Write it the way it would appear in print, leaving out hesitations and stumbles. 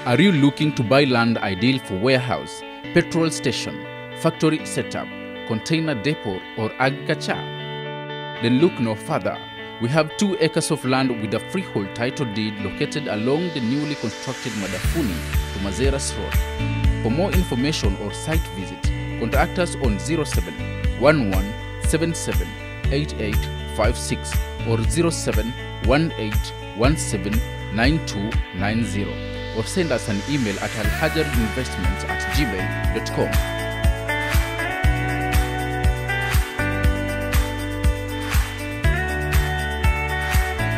Are you looking to buy land ideal for warehouse, petrol station, factory setup, container depot, or agriculture? Then look no further. We have 2 acres of land with a freehold title deed located along the newly constructed Madafuni to Mazeras Road. For more information or site visit, contact us on 0711778856 or 0718179290, or send us an email at alhajarinvestments@gmail.com.